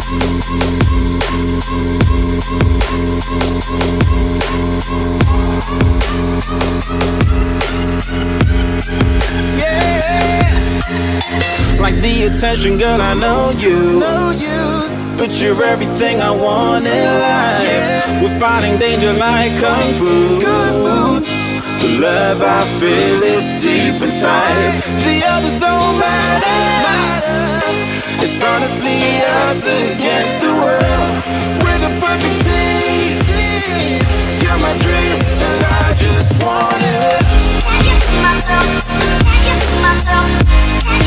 Like the attention, girl, I know you. But you're everything I want in life. We're fighting danger like Kung Fu. The love I feel is deep inside. The others don't matter. It's honestly us against the world. We're the perfect team. You're my dream, and I just want it. Can you see myself? Can you see myself?